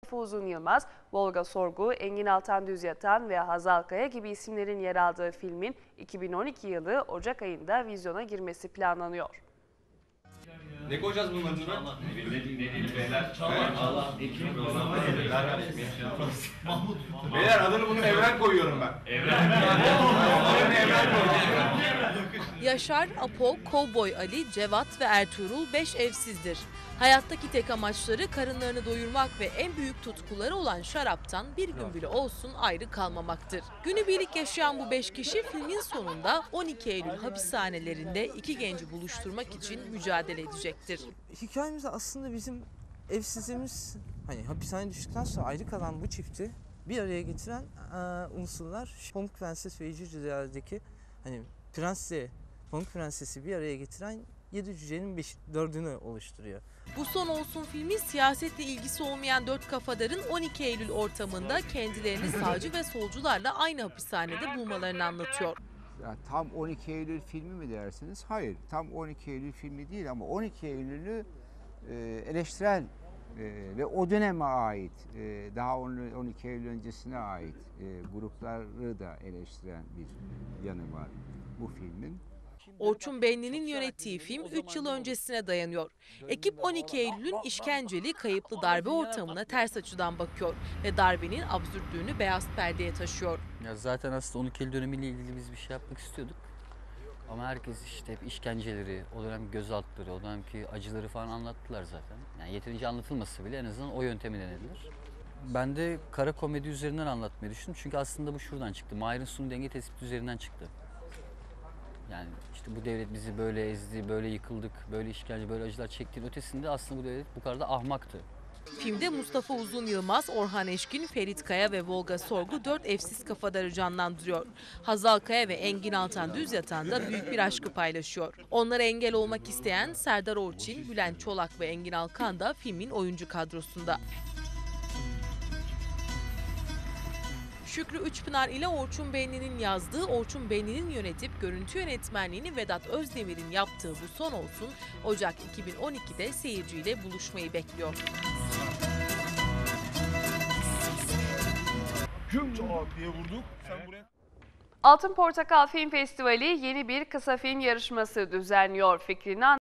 Mustafa Uzun Yılmaz, Volga Sorgu, Engin Altan Düz Yatan ve Hazal Kaya gibi isimlerin yer aldığı filmin 2012 yılı Ocak ayında vizyona girmesi planlanıyor. Ne koyacağız bunun adına? Beyler adını bunun Evren koyuyorum ben. Evren koyuyorum. Yaşar, Apo, Kovboy Ali, Cevat ve Ertuğrul 5 evsizdir. Hayattaki tek amaçları karınlarını doyurmak ve en büyük tutkuları olan şaraptan bir gün bile olsun ayrı kalmamaktır. Günübirlik yaşayan bu 5 kişi filmin sonunda 12 Eylül hapishanelerinde 2 genci buluşturmak için mücadele edecektir. Hikayemiz aslında bizim evsizliğimiz, hani hapishaneye düştükten sonra ayrı kalan bu çifti bir araya getiren unsurlar Pamuk Prenses ve Yüce Cüceler'deki hani prensle Pamuk Prenses'i bir araya getiren 7 cücenin 4'ünü oluşturuyor. Bu Son Olsun filmi siyasetle ilgisi olmayan 4 kafadarın 12 Eylül ortamında kendilerini sağcı ve solcularla aynı hapishanede bulmalarını anlatıyor. Yani tam 12 Eylül filmi mi dersiniz? Hayır, tam 12 Eylül filmi değil ama 12 Eylül'ü eleştirel ve o döneme ait, daha 12 Eylül öncesine ait grupları da eleştiren bir yanı var bu filmin. Orçun Benli'nin yönettiği film 3 yıl öncesine dayanıyor. Ekip 12 Eylül'ün işkenceli, kayıplı darbe ortamına ters açıdan bakıyor ve darbenin absürtlüğünü beyaz perdeye taşıyor. Ya zaten aslında 12 Eylül dönemiyle ilgili biz bir şey yapmak istiyorduk. Ama herkes işte hep işkenceleri, o dönem gözaltıları, o dönemki acıları falan anlattılar zaten. Yani yeterince anlatılması bile en azından o yöntemi denediler. Ben de kara komedi üzerinden anlatmayı düşündüm. Çünkü aslında bu şuradan çıktı. Mahir'in sunu denge tespiti üzerinden çıktı. Yani işte bu devlet bizi böyle ezdi, böyle yıkıldık, böyle işkence, böyle acılar çektiğinin ötesinde aslında bu devlet bu kadar da ahmaktı. Filmde Mustafa Uzun Yılmaz, Orhan Eşkin, Ferit Kaya ve Volga Sorgu 4 evsiz kafadarı canlandırıyor. Hazal Kaya ve Engin Altan Düz Yatan da büyük bir aşkı paylaşıyor. Onlara engel olmak isteyen Serdar Orçin, Bülent Çolak ve Engin Alkan da filmin oyuncu kadrosunda. Şükrü Üçpınar ile Orçun Benli'nin yazdığı, Orçun Benli'nin yönetip görüntü yönetmenliğini Vedat Özdemir'in yaptığı Bu Son Olsun, Ocak 2012'de seyirciyle buluşmayı bekliyor. Güm diye vurduk. Sen buraya... Altın Portakal Film Festivali yeni bir kısa film yarışması düzenliyor. Fikrini